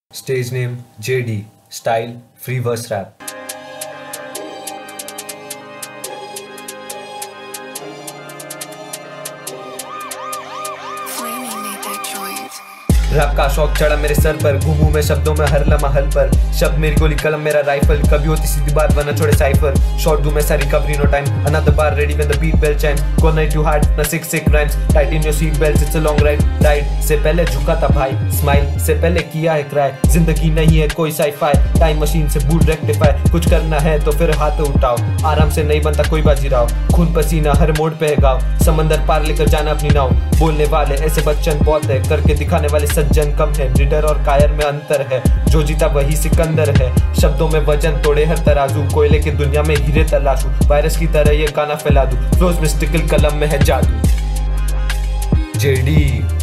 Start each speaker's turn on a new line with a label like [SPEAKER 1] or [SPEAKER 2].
[SPEAKER 1] Stage name JD. Style free verse rap. Rap का शौक चढ़ा मेरे सर पर, घूमूं मैं शब्दों में हर लम्हा हल पर। शब्द मेरी गोली कलम मेरा राइफल, कभी होती सीधी बात वरना छोड़े साइफर। शॉट दूं मैं सारी recovery no time, another bar ready when the beat bell chime. Go night to hard ना sick sick rhymes, tight in your seat belt it's a long ride. Ride से पहले झुका था भाई, स्माइल से पहले किया है क्राई। जिंदगी नहीं है कोई साई-फाई, टाइम मशीन से बूट रेक्टिफाई। कुछ करना है तो फिर हाथ उठाओ, आराम से नहीं बनता कोई बाजीराव। खून पसीना हर मोड़ पे है गाँव, समंदर पार लेकर जाना अपनी नाव। बोलने वाले ऐसे बच्चन बहुत है, करके दिखाने वाले सज्जन कम है। लीडर और कायर में अंतर है, जो जीता वही सिकंदर है। शब्दों में वजन तोड़े हर तराजू, कोयले की दुनिया में हीरे तलाशूं। वायरस की तरह ये गाना फैला दूं, फ्लोज में स्टिकल कलम में है जादू। जेडी